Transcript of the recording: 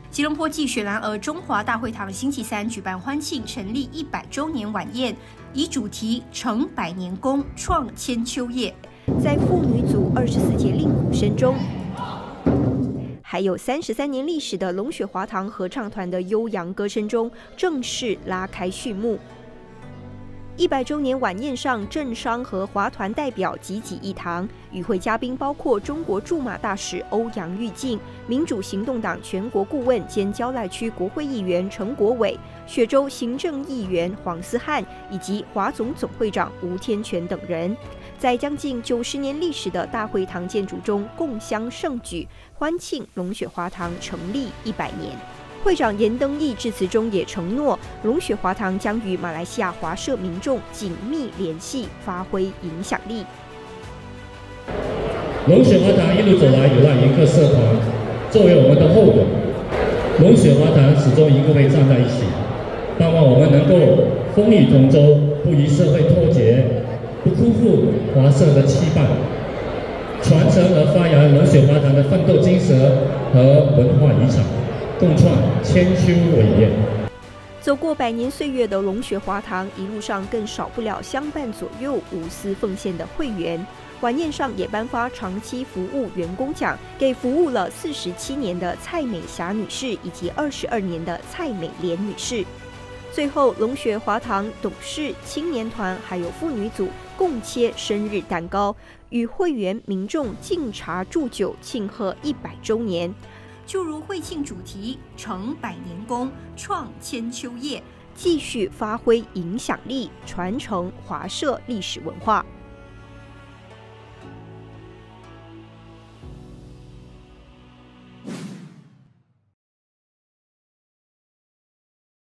吉隆坡暨雪兰莪中华大会堂星期三举办欢庆成立100周年晚宴，以主题“成百年功，创千秋业”。在妇女组24节令鼓声中，还有33年历史的龙雪华堂合唱团的悠扬歌声中，正式拉开序幕。100周年晚宴上，政商和华团代表济济一堂，与会嘉宾包括中国驻马大使欧阳玉靖、民主行动党全国顾问兼蕉赖区国会议员陈国伟、雪州行政议员黄思翰以及华总总会长吴天全等人，在将近90年历史的大会堂建筑中共襄盛举，欢庆龙雪华堂成立100年。会长严登义致辞中也承诺，龙雪华堂将与马来西亚华社民众紧密联系，发挥影响力。 龙雪华堂一路走来，有赖迎客社团作为我们的后盾，龙雪华堂始终与各位站在一起，盼望我们能够风雨同舟，不与社会脱节，不辜负华社的期盼，传承和发扬龙雪华堂的奋斗精神和文化遗产。共创千秋伟业。 走过100年岁月的龙雪华堂，一路上更少不了相伴左右、无私奉献的会员。晚宴上也颁发长期服务员工奖，给服务了47年的蔡美霞女士以及22年的蔡美莲女士。最后，龙雪华堂董事、青年团还有妇女组共切生日蛋糕，与会员民众敬茶祝酒，庆贺100周年。就如会庆主题“成百年功，创千秋业”，继续发挥影响力，传承华社历史文化。